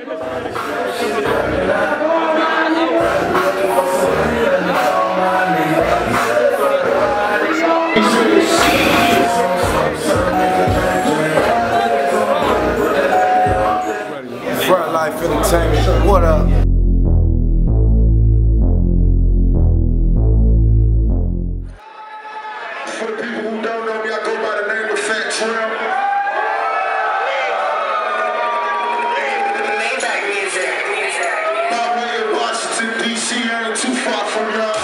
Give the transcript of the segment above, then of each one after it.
Front Life Entertainment, what up? For the people who don't know me, I go by the name of Fat Trim. My way in Washington, D.C. ain't too far from y'all.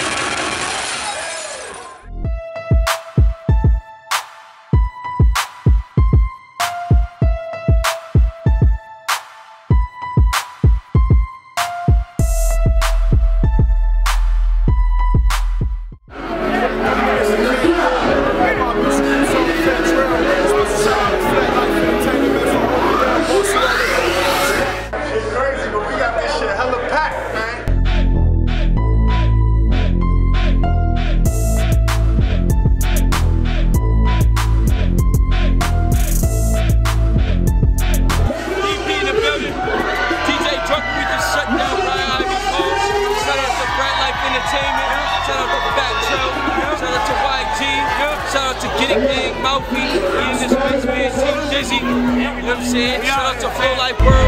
Shout out to Getting Big, Mouthy, Ian this Team Dizzy, you know what I'm saying? Shout out to Full Life World.